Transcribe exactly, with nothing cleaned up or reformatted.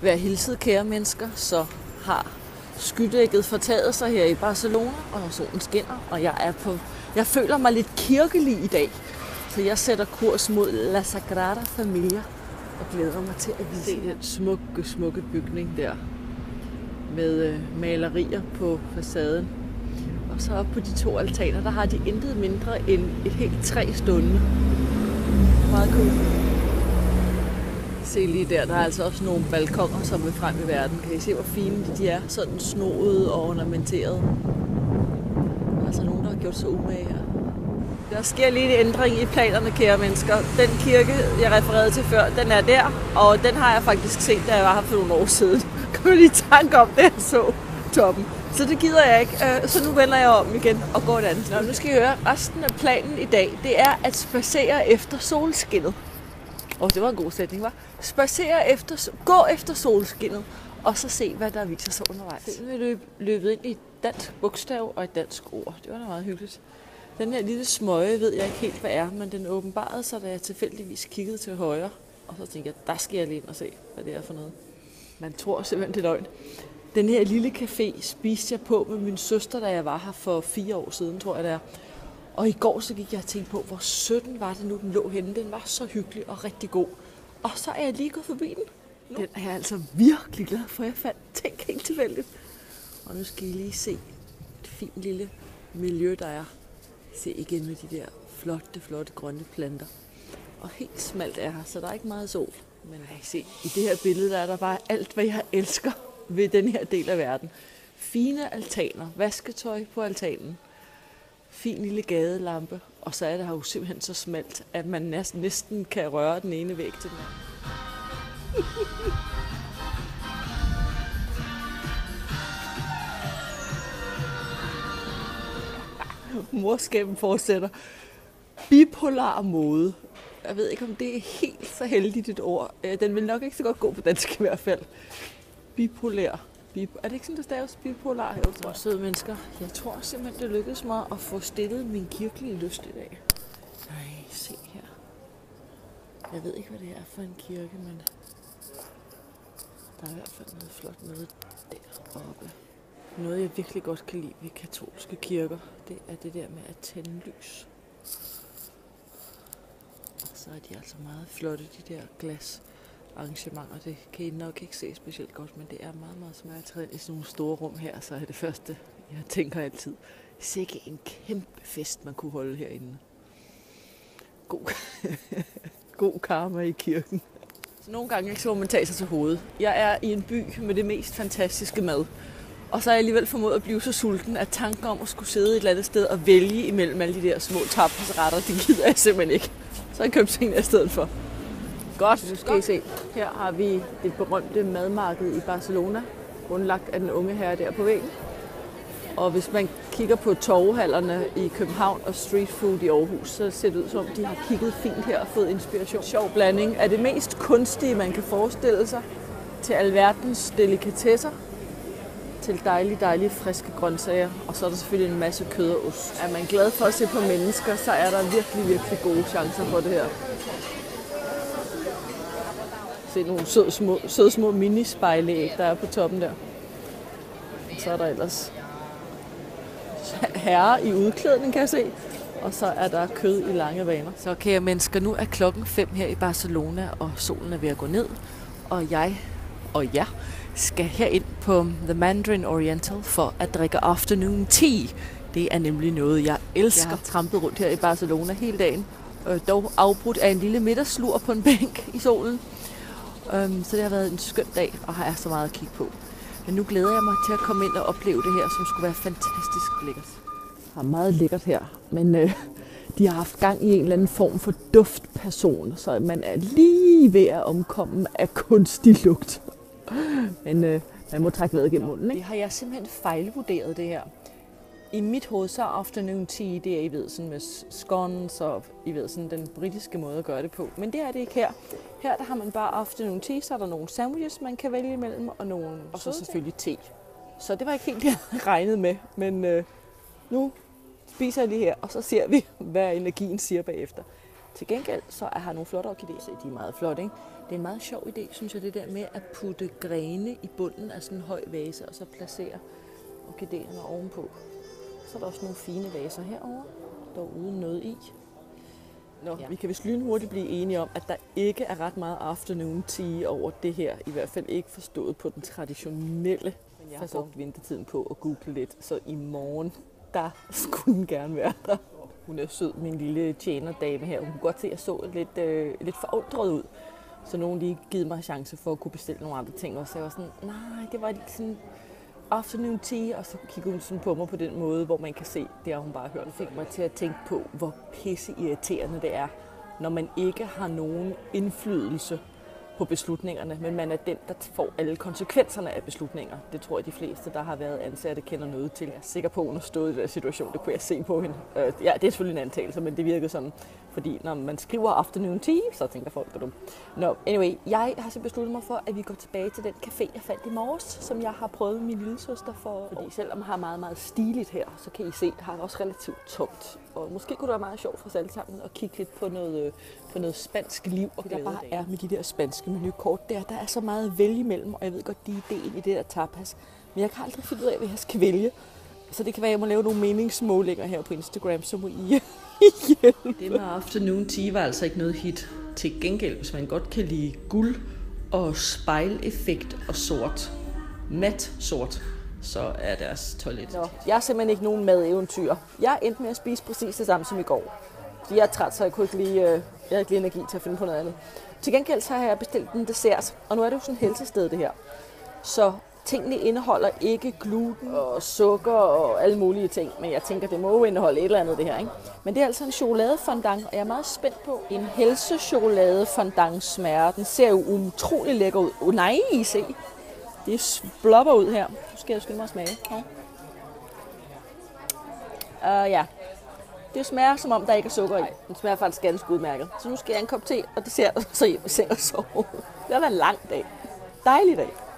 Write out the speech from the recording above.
Vær hilset, kære mennesker, så har skydækket fortaget sig her i Barcelona, og solen skinner, og jeg er på. Jeg føler mig lidt kirkelig i dag, så jeg sætter kurs mod La Sagrada Familia og glæder mig til at se den smukke, smukke bygning der med øh, malerier på facaden. Og så op på de to altaner, der har de intet mindre end et helt træ stående. Meget cool. Se lige der, der er altså også nogle balkoner, som er frem i verden. Kan I se, hvor fine de er? Sådan snoede og ornamenteret. Der er altså nogen, der har gjort sig umage her. Der sker lige en ændring i planerne, kære mennesker. Den kirke, jeg refererede til før, den er der, og den har jeg faktisk set, da jeg var her for nogle år siden. Kom jeg lige i tanke om det, jeg så toppen. Så det gider jeg ikke, så nu vender jeg om igen og går et andet. Nå, nu skal I høre, resten af planen i dag, det er at spacere efter solskinnet. Åh, det var en god sætning, hva'? Spacere efter, gå efter solskinnet, og så se, hvad der viser sig undervejs. Den er løb, løbet ind i et dansk bogstav og et dansk ord. Det var da meget hyggeligt. Den her lille smøge ved jeg ikke helt, hvad er, men den åbenbarede sig, da jeg tilfældigvis kiggede til højre. Og så tænkte jeg, der skal jeg lige ind og se, hvad det er for noget. Man tror simpelthen, det er løgn. Den her lille café spiste jeg på med min søster, da jeg var her for fire år siden, tror jeg det er. Og i går så gik jeg og tænkte på, hvor sødt var det nu, den lå henne. Den var så hyggelig og rigtig god. Og så er jeg lige gået forbi den. Den er jeg altså virkelig glad for, jeg fandt. Tænk helt tilfældigt. Og nu skal I lige se et fint lille miljø, der er. Se igen med de der flotte, flotte grønne planter. Og helt smalt er her, så der er ikke meget sol. Men hey, se, i det her billede der er der bare alt, hvad jeg elsker ved den her del af verden. Fine altaner, vasketøj på altanen, fin lille gadelampe, og så er det her jo simpelthen så smalt, at man næsten, næsten kan røre den ene væg til den anden. Morskaben fortsætter. Bipolar mode. Jeg ved ikke, om det er helt så heldigt et ord. Den vil nok ikke så godt gå på dansk i hvert fald. Bipolær. Bip- er det ikke sådan, der staves bipolar? Jeg tror, søde mennesker. Jeg tror simpelthen, det lykkedes mig at få stillet min kirkelige lyst i dag. Nej, se her. Jeg ved ikke, hvad det er for en kirke, men der er i hvert fald noget flot noget deroppe. Noget, jeg virkelig godt kan lide ved katolske kirker, det er det der med at tænde lys. Og så er de altså meget flotte, de der glasarrangementer. Det kan I nok ikke se specielt godt, men det er meget, meget smart. Jeg træder ind i sådan nogle store rum her, så er det første, jeg tænker altid. Sikke en kæmpe fest, man kunne holde herinde. God, God karma i kirken. Så nogle gange ikke så man tage sig til hovedet. Jeg er i en by med det mest fantastiske mad. Og så er jeg alligevel formået at blive så sulten, at tanken om at skulle sidde et eller andet sted og vælge imellem alle de der små tapasretter, det gider jeg simpelthen ikke. Så har jeg købt tingene i stedet for. Godt, nu skal I se. Her har vi det berømte madmarked i Barcelona, grundlagt af den unge herre der på væggen. Og hvis man kigger på torvehallerne i København og street food i Aarhus, så ser det ud som, de har kigget fint her og fået inspiration. Sjov blanding af det mest kunstige, man kan forestille sig, til alverdens delikatesser, til dejlige, dejlige, friske grøntsager, og så er der selvfølgelig en masse kød og ost. Er man glad for at se på mennesker, så er der virkelig, virkelig gode chancer for det her. Se nogle søde små, søde små minispejlæg, der er på toppen der. Og så er der ellers herrer i udklædning, kan jeg se. Og så er der kød i lange vaner. Så kære mennesker, nu er klokken fem her i Barcelona, og solen er ved at gå ned. Og jeg og jer skal herind på The Mandarin Oriental for at drikke afternoon tea. Det er nemlig noget, jeg elsker. Jeg har trampet rundt her i Barcelona hele dagen. Øh, dog afbrudt af en lille middagslur på en bænk i solen. Um, så det har været en skøn dag, og har jeg så meget at kigge på. Men nu glæder jeg mig til at komme ind og opleve det her, som skulle være fantastisk lækkert. Det er meget lækkert her, men øh, de har haft gang i en eller anden form for duftperson, så man er lige ved at omkomme af kunstig lugt. Men øh, man må trække vejret gennem munden, ikke? Det har jeg simpelthen fejlvurderet, det her. I mit hoved så er afternoon tea, det er, I ved, sådan med scones og I ved, sådan den britiske måde at gøre det på. Men det er det ikke her. Her der har man bare afternoon tea, så er der nogle sandwiches, man kan vælge imellem, og, nogle, og så selvfølgelig te. Så det var ikke helt det, jeg havde regnet med, men øh, nu spiser jeg lige her, og så ser vi, hvad energien siger bagefter. Til gengæld så er her nogle flotte orkideer. Se, de er meget flotte, ikke? Det er en meget sjov idé, synes jeg, det der med at putte grene i bunden af sådan en høj vase, og så placere orkideerne ovenpå. Så er der også nogle fine vaser herovre, der er uden noget i. Nå, ja. Vi kan vist lynhurtigt blive enige om, at der ikke er ret meget afternoon tea over det her. I hvert fald ikke forstået på den traditionelle. Men jeg har brugt vintertiden på at google lidt, så i morgen, der skulle den gerne være der. Hun er sød, min lille tjenerdame her. Hun kunne godt se, at jeg så lidt, øh, lidt forundret ud. Så nogen lige givet mig en chance for at kunne bestille nogle andre ting. Og så jeg var sådan, nej, det var ikke sådan afternoon tea. Og så kiggede hun sådan på mig på den måde, hvor man kan se, det har hun bare hørt. Det fik mig til at tænke på, hvor pisse irriterende det er, når man ikke har nogen indflydelse på beslutningerne, men man er den, der får alle konsekvenserne af beslutninger. Det tror jeg, de fleste, der har været ansatte, kender noget til. Jeg er sikker på, at hun har stået i den situation. Det kunne jeg se på hende. Ja, det er selvfølgelig en antagelse, men det virkede sådan. Fordi når man skriver afternoon tea, så tænker folk på dem. Nå, anyway, jeg har så besluttet mig for, at vi går tilbage til den café, jeg fandt i morges, som jeg har prøvet med min lille søster for. Fordi selvom jeg har meget, meget stiligt her, så kan I se, at det har også relativt tomt. Og måske kunne det være meget sjovt for os alle sammen at kigge lidt på noget, på noget spansk liv. Og det der bare er med de der spanske menukort der, der er så meget at vælge imellem, og jeg ved godt, de er ideen i det der tapas. Men jeg kan aldrig finde ud af, hvad jeg skal vælge. Så det kan være, at jeg må lave nogle meningsmålinger her på Instagram, så må I hjælpe. Det med afternoon tea var altså ikke noget hit. Til gengæld, hvis man godt kan lide guld og spejleffekt og sort, mat sort, så er deres toilet. Nå, jeg er simpelthen ikke nogen madeventyr. Jeg endte med at spise præcis det samme som i går. Fordi jeg er træt, så jeg kunne ikke lige, jeg havde ikke lige energi til at finde på noget andet. Til gengæld så har jeg bestilt en dessert, og nu er det jo sådan et helsested det her. Så tingene indeholder ikke gluten og sukker og alle mulige ting, men jeg tænker, det må jo indeholde et eller andet det her, ikke? Men det er altså en chokoladefondant, og jeg er meget spændt på en helsechokoladefondant smager. Den ser jo utrolig lækker ud. Oh, nej, I se. Det blopper ud her. Nu skal jeg skynde mig at smage. Ja. Uh, ja. Det smager, som om der ikke er sukker i. Den smager faktisk ganske udmærket. Så nu skal jeg en kop te og dessert, og så hjem i seng og sove. Det har været en lang dag. Dejlig dag.